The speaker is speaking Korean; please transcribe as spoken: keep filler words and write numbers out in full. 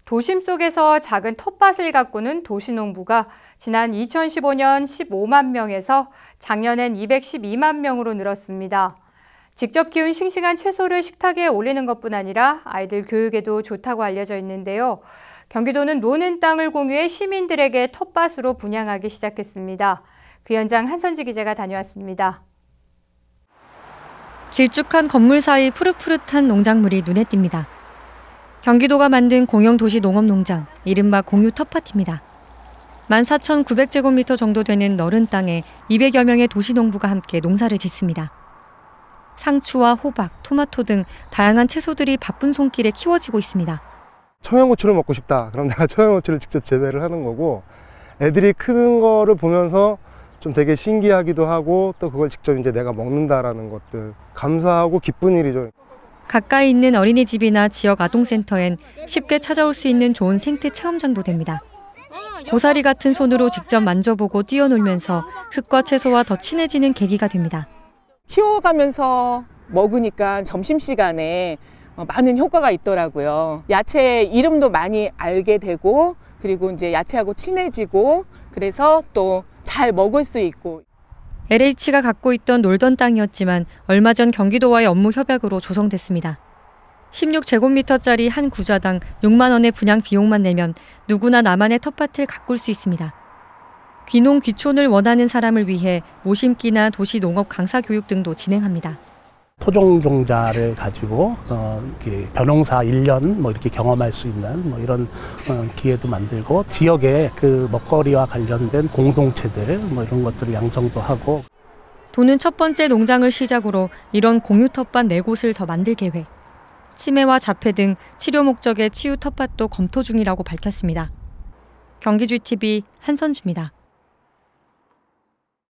도심 속에서 작은 텃밭을 가꾸는 도시농부가 지난 이천십오 년 십오만 명에서 작년엔 이백십이만 명으로 늘었습니다. 직접 키운 싱싱한 채소를 식탁에 올리는 것뿐 아니라 아이들 교육에도 좋다고 알려져 있는데요. 경기도는 노는 땅을 공유해 시민들에게 텃밭으로 분양하기 시작했습니다. 그 현장 한선지 기자가 다녀왔습니다. 길쭉한 건물 사이 푸릇푸릇한 농작물이 눈에 띕니다. 경기도가 만든 공영 도시 농업농장, 이른바 공유 텃밭입니다. 만 사천구백 제곱미터 정도 되는 넓은 땅에 이백여 명의 도시농부가 함께 농사를 짓습니다. 상추와 호박, 토마토 등 다양한 채소들이 바쁜 손길에 키워지고 있습니다. 청양고추를 먹고 싶다. 그럼 내가 청양고추를 직접 재배를 하는 거고, 애들이 크는 거를 보면서 좀 되게 신기하기도 하고 또 그걸 직접 이제 내가 먹는다라는 것들 감사하고 기쁜 일이죠. 가까이 있는 어린이집이나 지역 아동센터엔 쉽게 찾아올 수 있는 좋은 생태 체험장도 됩니다. 고사리 같은 손으로 직접 만져보고 뛰어놀면서 흙과 채소와 더 친해지는 계기가 됩니다. 키워가면서 먹으니까 점심시간에 많은 효과가 있더라고요. 야채 이름도 많이 알게 되고, 그리고 이제 야채하고 친해지고, 그래서 또 잘 먹을 수 있고. 엘에이치가 갖고 있던 놀던 땅이었지만 얼마 전 경기도와의 업무 협약으로 조성됐습니다. 십육 제곱미터짜리 한 구자당 육만 원의 분양 비용만 내면 누구나 나만의 텃밭을 가꿀 수 있습니다. 귀농 귀촌을 원하는 사람을 위해 모심기나 도시 농업 강사 교육 등도 진행합니다. 토종종자를 가지고 어, 이렇게 벼농사 일 년 뭐 이렇게 경험할 수 있는 뭐 이런 어, 기회도 만들고, 지역의 그 먹거리와 관련된 공동체들 뭐 이런 것들을 양성도 하고. 도는 첫 번째 농장을 시작으로 이런 공유 텃밭 네 곳을 더 만들 계획. 치매와 자폐 등 치료 목적의 치유 텃밭도 검토 중이라고 밝혔습니다. 경기지티비 한선지입니다.